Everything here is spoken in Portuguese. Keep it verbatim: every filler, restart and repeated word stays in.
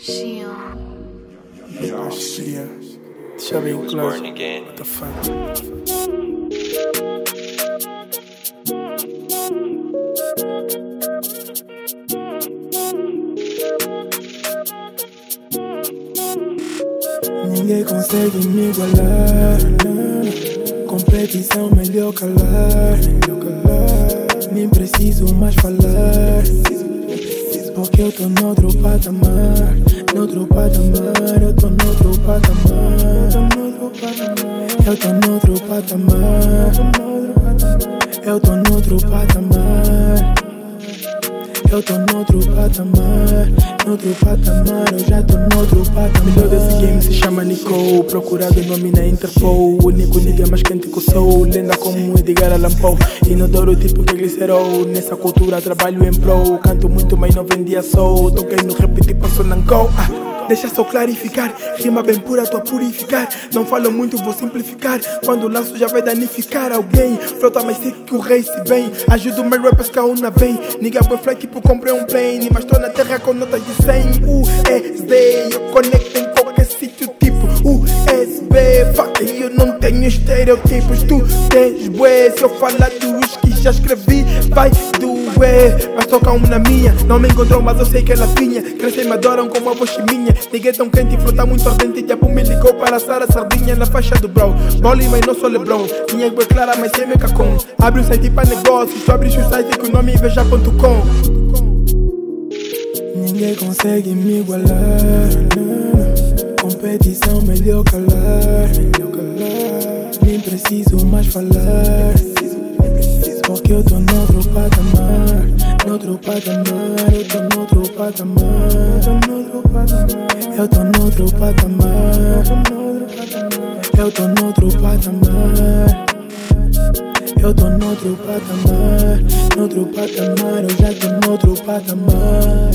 Xion. Garcia, deixa bem claro. What the fuck? Ninguém consegue me igualar. Competição melhor calar. Nem preciso mais falar, porque eu tô noutro patamar. Noutro patamar, eu tô noutro patamar. Eu tô noutro patamar. Eu tô noutro patamar. Eu tô noutro patamar, noutro patamar, eu já tô noutro patamar. Melhor desse game se chama Nico, procurado nome na Interpol. O único nigga mais quente que eu sou, lenda como Edgar Allan Poe. Inodoro tipo que glicerol, nessa cultura trabalho em pro. Canto muito mas não vendia só, toquei no rap tipo Sonanco. ah. Deixa só clarificar, rima bem pura, tô a purificar. Não falo muito, vou simplificar. Quando lanço já vai danificar alguém. Frota, mas sei que o rei se vem. Ajudo meus rappers que a una vem. Nigga, boy fly tipo comprei um plane. Mas tô na terra com notas de cem. U S B, eu conecto em qualquer sítio tipo U S B. Fuck, eu não tenho estereotipos. Tu tens bué, se eu falar dos que já escrevi vai doer. Mas toca um na minha, não me encontrou mas eu sei que ela vinha. Crescem me adoram como a voz minha. Ninguém tão quente, fruta muito ardente. Diabo me ligou para assar a sardinha na faixa do bro. Boli, mas não sou Lebron. Minha é clara, mas sem me cacom. Abre um site para negócios, tu abres o site que o nome é inveja ponto com. Ninguém consegue me igualar. Competição melhor calar. Nem preciso mais falar, porque eu tô noutro patamar. Noutro patamar, eu tô noutro patamar. Eu tô noutro patamar. Eu tô noutro patamar. Eu tô noutro patamar. Noutro patamar, eu já tô noutro patamar.